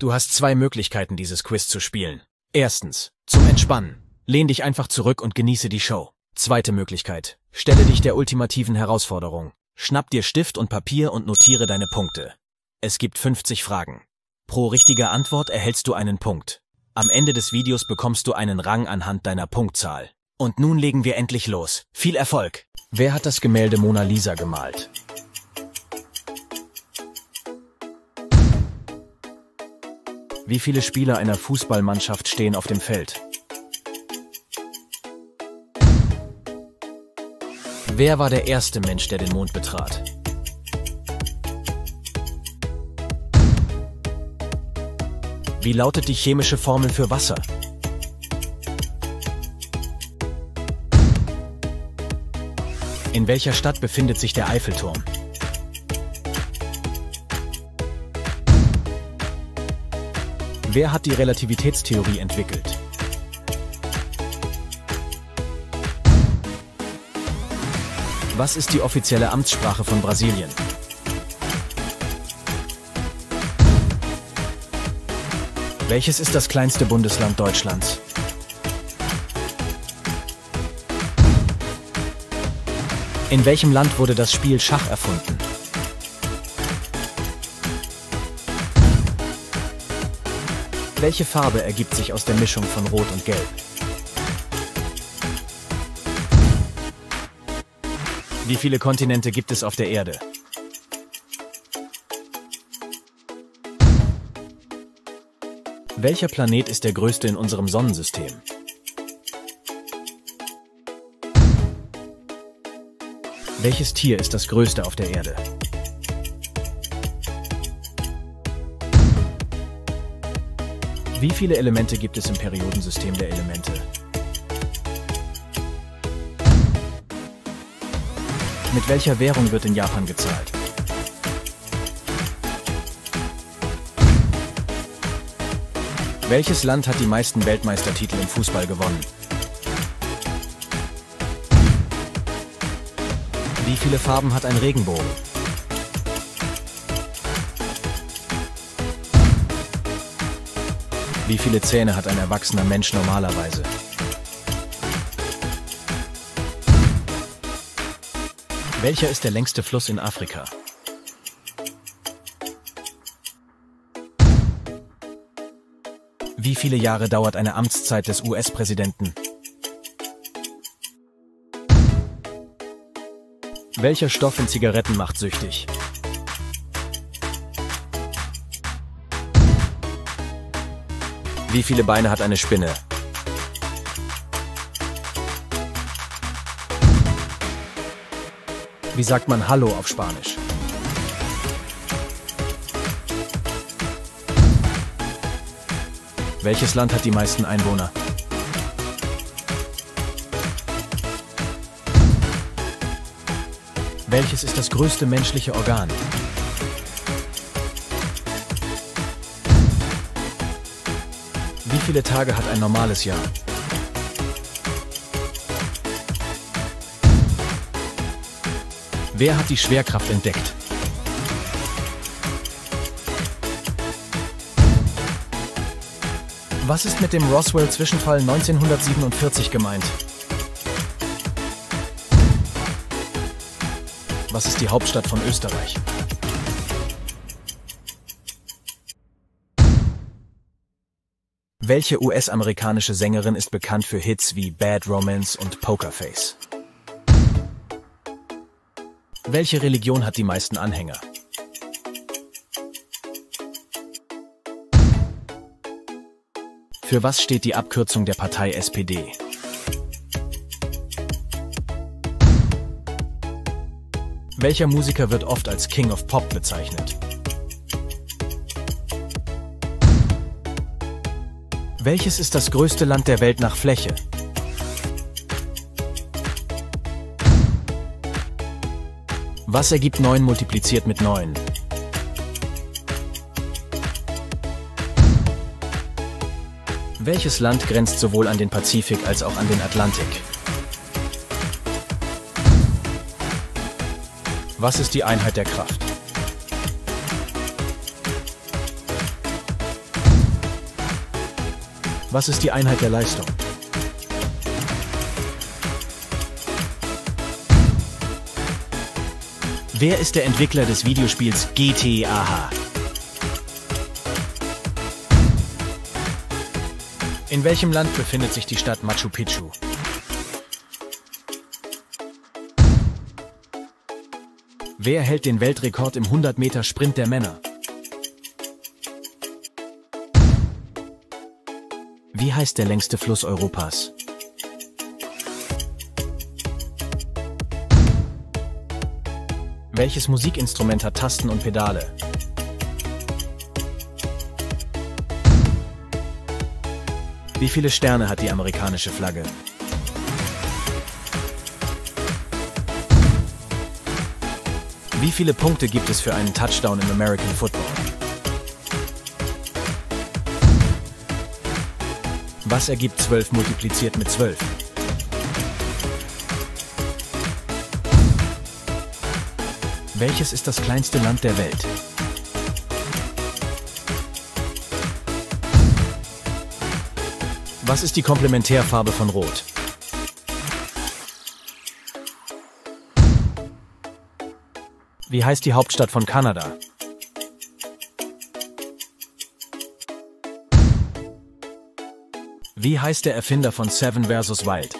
Du hast zwei Möglichkeiten, dieses Quiz zu spielen. Erstens, zum Entspannen. Lehn dich einfach zurück und genieße die Show. Zweite Möglichkeit, stelle dich der ultimativen Herausforderung. Schnapp dir Stift und Papier und notiere deine Punkte. Es gibt 50 Fragen. Pro richtige Antwort erhältst du einen Punkt. Am Ende des Videos bekommst du einen Rang anhand deiner Punktzahl. Und nun legen wir endlich los. Viel Erfolg! Wer hat das Gemälde Mona Lisa gemalt? Wie viele Spieler einer Fußballmannschaft stehen auf dem Feld? Wer war der erste Mensch, der den Mond betrat? Wie lautet die chemische Formel für Wasser? In welcher Stadt befindet sich der Eiffelturm? Wer hat die Relativitätstheorie entwickelt? Was ist die offizielle Amtssprache von Brasilien? Welches ist das kleinste Bundesland Deutschlands? In welchem Land wurde das Spiel Schach erfunden? Welche Farbe ergibt sich aus der Mischung von Rot und Gelb? Wie viele Kontinente gibt es auf der Erde? Welcher Planet ist der größte in unserem Sonnensystem? Welches Tier ist das größte auf der Erde? Wie viele Elemente gibt es im Periodensystem der Elemente? Mit welcher Währung wird in Japan gezahlt? Welches Land hat die meisten Weltmeistertitel im Fußball gewonnen? Wie viele Farben hat ein Regenbogen? Wie viele Zähne hat ein erwachsener Mensch normalerweise? Welcher ist der längste Fluss in Afrika? Wie viele Jahre dauert eine Amtszeit des US-Präsidenten? Welcher Stoff in Zigaretten macht süchtig? Wie viele Beine hat eine Spinne? Wie sagt man Hallo auf Spanisch? Welches Land hat die meisten Einwohner? Welches ist das größte menschliche Organ? Wie viele Tage hat ein normales Jahr? Wer hat die Schwerkraft entdeckt? Was ist mit dem Roswell-Zwischenfall 1947 gemeint? Was ist die Hauptstadt von Österreich? Welche US-amerikanische Sängerin ist bekannt für Hits wie Bad Romance und Pokerface? Welche Religion hat die meisten Anhänger? Für was steht die Abkürzung der Partei SPD? Welcher Musiker wird oft als King of Pop bezeichnet? Welches ist das größte Land der Welt nach Fläche? Was ergibt 9 multipliziert mit 9? Welches Land grenzt sowohl an den Pazifik als auch an den Atlantik? Was ist die Einheit der Kraft? Was ist die Einheit der Leistung? Wer ist der Entwickler des Videospiels GTA? In welchem Land befindet sich die Stadt Machu Picchu? Wer hält den Weltrekord im 100-Meter-Sprint der Männer? Wie heißt der längste Fluss Europas? Welches Musikinstrument hat Tasten und Pedale? Wie viele Sterne hat die amerikanische Flagge? Wie viele Punkte gibt es für einen Touchdown im American Football? Was ergibt 12 multipliziert mit 12? Welches ist das kleinste Land der Welt? Was ist die Komplementärfarbe von Rot? Wie heißt die Hauptstadt von Kanada? Wie heißt der Erfinder von Seven vs. Wild?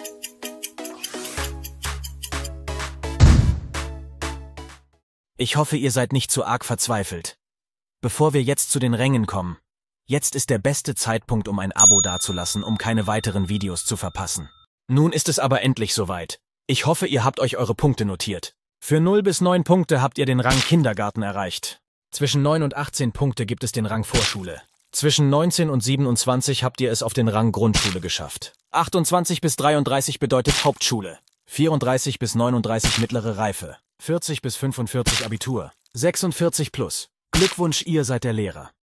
Ich hoffe, ihr seid nicht zu arg verzweifelt. Bevor wir jetzt zu den Rängen kommen, jetzt ist der beste Zeitpunkt, um ein Abo dazulassen, um keine weiteren Videos zu verpassen. Nun ist es aber endlich soweit. Ich hoffe, ihr habt euch eure Punkte notiert. Für 0 bis 9 Punkte habt ihr den Rang Kindergarten erreicht. Zwischen 9 und 18 Punkte gibt es den Rang Vorschule. Zwischen 19 und 27 habt ihr es auf den Rang Grundschule geschafft. 28 bis 33 bedeutet Hauptschule. 34 bis 39 mittlere Reife. 40 bis 45 Abitur. 46 plus. Glückwunsch, ihr seid der Lehrer.